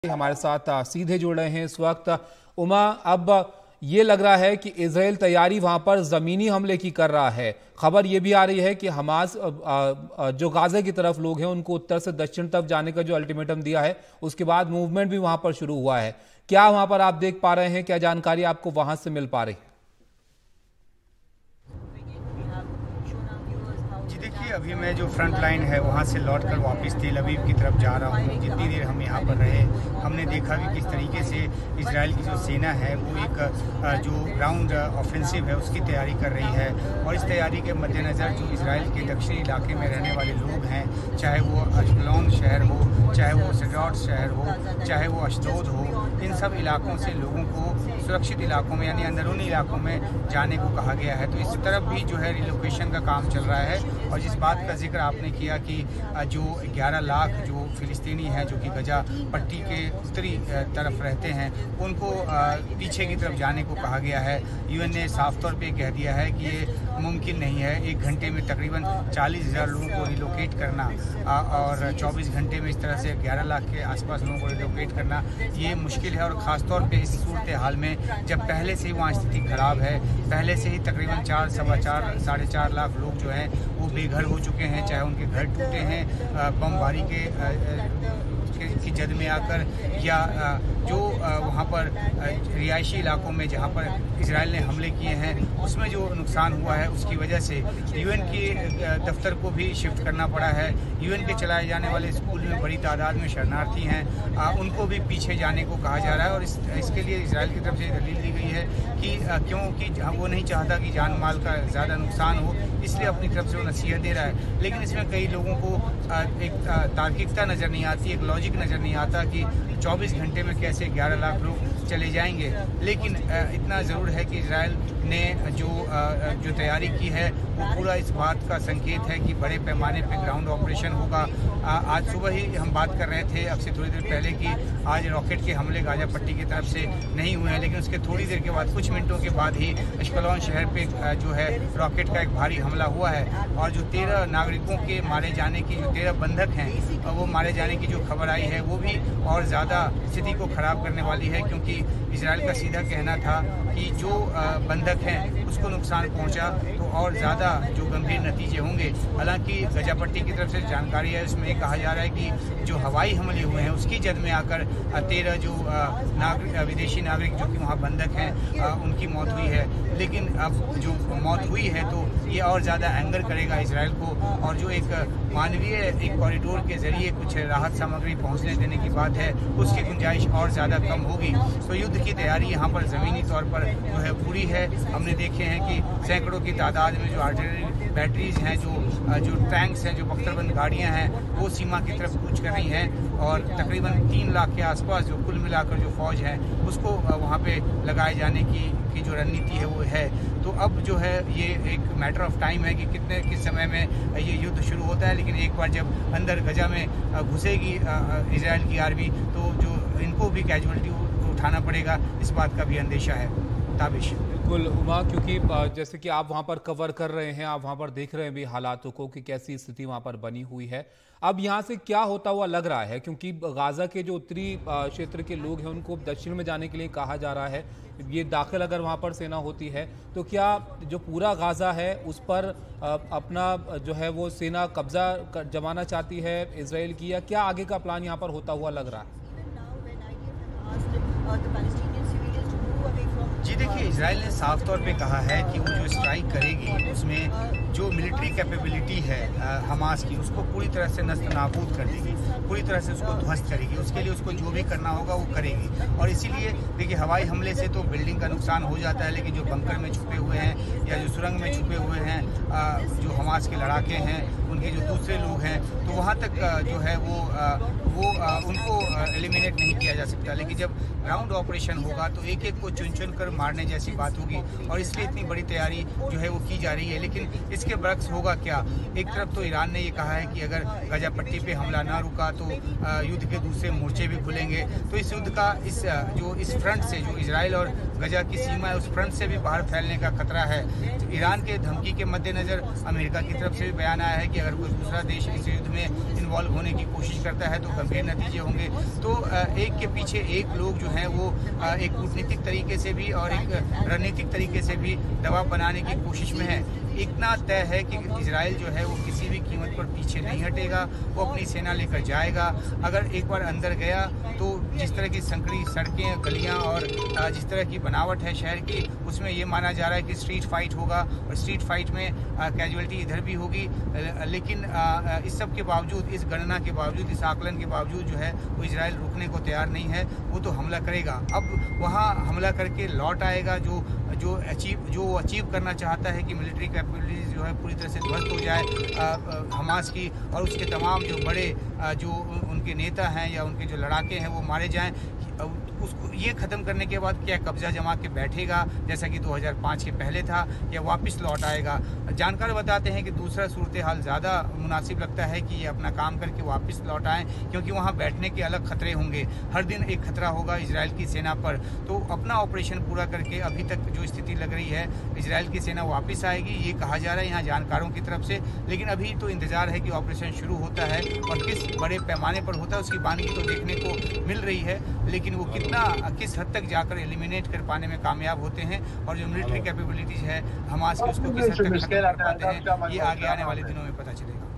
हमारे साथ सीधे जुड़ रहे हैं इस वक्त उमा। अब ये लग रहा है कि इजराइल तैयारी वहां पर जमीनी हमले की कर रहा है। खबर ये भी आ रही है कि हमास जो गाजा की तरफ लोग हैं उनको उत्तर से दक्षिण तरफ जाने का जो अल्टीमेटम दिया है उसके बाद मूवमेंट भी वहां पर शुरू हुआ है। क्या वहां पर आप देख पा रहे हैं, क्या जानकारी आपको वहां से मिल पा रही है? देखिए, अभी मैं जो फ्रंट लाइन है वहाँ से लौटकर वापस तेल अवीव की तरफ जा रहा हूँ। जितनी देर हम यहाँ पर रहे हमने देखा कि किस तरीके से इजराइल की जो सेना है वो एक जो ग्राउंड ऑफेंसिव है उसकी तैयारी कर रही है। और इस तैयारी के मद्देनज़र जो इजराइल के दक्षिणी इलाके में रहने वाले लोग हैं, चाहे वो अशकलोन शहर हो, चाहे वो सडरॉट शहर हो, चाहे वो अशदोद हो, इन सब इलाकों से लोगों को सुरक्षित इलाकों में यानी अंदरूनी इलाकों में जाने को कहा गया है। तो इस तरफ भी जो है रिलोकेशन का काम चल रहा है। और जिस बात का जिक्र आपने किया कि जो 11 लाख जो फिलिस्तीनी हैं जो कि गजा पट्टी के उत्तरी तरफ रहते हैं उनको पीछे की तरफ जाने को कहा गया है। यूएन ने साफ तौर पे कह दिया है कि ये मुमकिन नहीं है। 1 घंटे में तकरीबन 40,000 लोगों को रिलोकेट करना और 24 घंटे में इस तरह से 11 लाख के आसपास लोगों को रिलोकेट करना ये मुश्किल है। और ख़ास तौर पे इस सूरत हाल में जब पहले से ही वहाँ स्थिति खराब है, पहले से ही तकरीबन 4, सवा 4, 4.5 लाख लोग जो हैं वो बेघर हो चुके हैं, चाहे उनके घर टूटे हैं बमबारी की जद में आकर, या जो वहाँ पर रिहायशी इलाकों में जहाँ पर इजराइल ने हमले किए हैं उसमें जो नुकसान हुआ है उसकी वजह से यूएन के दफ्तर को भी शिफ्ट करना पड़ा है। यूएन के चलाए जाने वाले स्कूल में बड़ी तादाद में शरणार्थी हैं, उनको भी पीछे जाने को कहा जा रहा है। और इसके लिए इजराइल की तरफ से दलील दी गई है कि क्योंकि वो नहीं चाहता कि जान माल का ज़्यादा नुकसान हो, इसलिए अपनी तरफ से वो नसीहत दे रहा है। लेकिन इसमें कई लोगों को एक तार्किकता नज़र नहीं आती, एक लॉजिक नज़र नहीं आता कि 24 घंटे में कैसे 11 लाख लोग चले जाएंगे। लेकिन इतना ज़रूर है कि इजराइल ने जो तैयारी की है वो पूरा इस बात का संकेत है कि बड़े पैमाने पे ग्राउंड ऑपरेशन होगा। आज सुबह ही हम बात कर रहे थे अब से थोड़ी देर पहले कि आज रॉकेट के हमले गाजा पट्टी की तरफ से नहीं हुए हैं, लेकिन उसके थोड़ी देर के बाद, कुछ मिनटों के बाद ही अशकलोन शहर पे जो है रॉकेट का एक भारी हमला हुआ है। और जो 13 नागरिकों के मारे जाने की, जो 13 बंधक हैं वो मारे जाने की जो खबर आई है वो भी और ज़्यादा स्थिति को ख़राब करने वाली है। क्योंकि इजराइल का सीधा कहना था कि जो बंधक हैं उसको नुकसान पहुंचा तो और ज़्यादा जो गंभीर नतीजे होंगे। हालांकि गजा पट्टी की तरफ से जानकारी है, उसमें कहा जा रहा है कि जो हवाई हमले हुए हैं उसकी जद में आकर 13 जो विदेशी नागरिक जो कि वहाँ बंधक हैं उनकी मौत हुई है। लेकिन अब जो मौत हुई है तो ये और ज़्यादा एंगर करेगा इजराइल को, और जो एक मानवीय एक कॉरिडोर के ज़रिए कुछ राहत सामग्री पहुँचने देने की बात है उसकी गुंजाइश और ज़्यादा कम होगी। तो युद्ध की तैयारी यहाँ पर ज़मीनी तौर पर जो है पूरी है। हमने देखे हैं कि सैकड़ों की तादाद में जो आर्टिलरी बैटरीज हैं, जो टैंक्स हैं, जो बख्तरबंद गाड़ियाँ हैं वो सीमा की तरफ कूच कर रही हैं। और तकरीबन 3 लाख के आसपास जो कुल मिलाकर जो फौज है उसको वहाँ पे लगाए जाने की जो रणनीति है वो है। तो अब जो है ये एक मैटर ऑफ टाइम है कि किस समय में ये युद्ध शुरू होता है। लेकिन एक बार जब अंदर गजा में घुसेगी इजराइल की आर्मी तो जो इनको भी कैजुअलिटी उठाना पड़ेगा, इस बात का भी अंदेशा है। ताबिश बिल्कुल उमा, क्योंकि जैसे कि आप वहां पर कवर कर रहे हैं, आप वहां पर देख रहे हैं भी हालातों को कि कैसी स्थिति वहां पर बनी हुई है। अब यहां से क्या होता हुआ लग रहा है, क्योंकि गाजा के जो उत्तरी क्षेत्र के लोग हैं उनको दक्षिण में जाने के लिए कहा जा रहा है। ये दाखिल अगर वहां पर सेना होती है तो क्या जो पूरा गाजा है उस पर अपना जो है वो सेना कब्जा जमाना चाहती है इजराइल की, या क्या आगे का प्लान यहाँ पर होता हुआ लग रहा है? जी देखिए, इजराइल ने साफ तौर पे कहा है कि वो जो स्ट्राइक करेगी उसमें जो मिलिट्री कैपेबिलिटी है हमास की उसको पूरी तरह से नस्त नाबूद कर देगी, पूरी तरह से उसको ध्वस्त करेगी। उसके लिए उसको जो भी करना होगा वो करेगी। और इसीलिए देखिए, हवाई हमले से तो बिल्डिंग का नुकसान हो जाता है, लेकिन जो बंकर में छुपे हुए हैं या जो सुरंग में छुपे हुए हैं जो हमास के लड़ाके हैं, उनके जो दूसरे लोग हैं, तो वहाँ तक जो है वो उनको एलिमिनेट नहीं किया जा सकता। लेकिन जब ग्राउंड ऑपरेशन होगा तो एक एक को चुन चुन कर मारने जैसी बात होगी। और इसलिए इतनी बड़ी तैयारी जो है वो की जा रही है। लेकिन इसके बरक्स होगा क्या? एक तरफ तो ईरान ने ये कहा है कि अगर गजा पट्टी पे हमला ना रुका तो युद्ध के दूसरे मोर्चे भी खुलेंगे। तो इस युद्ध का इस फ्रंट से जो इजराइल और गजा की सीमा है उस फ्रंट से भी बाहर फैलने का खतरा है। तो ईरान के धमकी के मद्देनज़र अमेरिका की तरफ से भी बयान आया है कि अगर कोई दूसरा देश इस युद्ध में इन्वॉल्व होने की कोशिश करता है तो गंभीर नतीजे होंगे। तो एक के पीछे एक लोग जो हैं वो एक कूटनीतिक तरीके से भी और एक रणनीतिक तरीके से भी दबाव बनाने की कोशिश में है। इतना तय है कि इजराइल जो है वो किसी भी कीमत पर पीछे नहीं हटेगा, वो अपनी सेना लेकर जाएगा। अगर एक बार अंदर गया तो जिस तरह की संकरी सड़कें, गलियां और जिस तरह की बनावट है शहर की, उसमें ये माना जा रहा है कि स्ट्रीट फाइट होगा और स्ट्रीट फाइट में कैजुअलिटी इधर भी होगी। लेकिन इस सब के बावजूद, इस गणना के बावजूद, इस आकलन के बावजूद जो है वो इजराइल रुकने को तैयार नहीं है, वो तो हमला करेगा। अब वहाँ हमला करके लौट आएगा जो अचीव करना चाहता है कि मिलिट्री कैपेबिलिटीज जो है पूरी तरह से ध्वस्त हो जाए हमास की, और उसके तमाम जो बड़े जो उनके नेता हैं या उनके जो लड़ाके हैं वो मारे जाएं। उसको ये ख़त्म करने के बाद क्या कब्जा जमा के बैठेगा जैसा कि 2005 के पहले था, या वापस लौट आएगा? जानकार बताते हैं कि दूसरा सूरत हाल ज़्यादा मुनासिब लगता है कि ये अपना काम करके वापस लौट आएँ, क्योंकि वहाँ बैठने के अलग खतरे होंगे। हर दिन एक खतरा होगा इजराइल की सेना पर। तो अपना ऑपरेशन पूरा करके अभी तक जो स्थिति लग रही है इजराइल की सेना वापस आएगी, ये कहा जा रहा है यहाँ जानकारों की तरफ से। लेकिन अभी तो इंतज़ार है कि ऑपरेशन शुरू होता है और किस बड़े पैमाने पर होता है उसकी बानगी तो देखने को मिल रही है, लेकिन वो किस हद तक जाकर एलिमिनेट कर पाने में कामयाब होते हैं और जो मिलिट्री कैपेबिलिटीज है हमास की उसको किस हद तक खत्म कर पाते हैं, ये आगे आने वाले दिनों में पता चलेगा।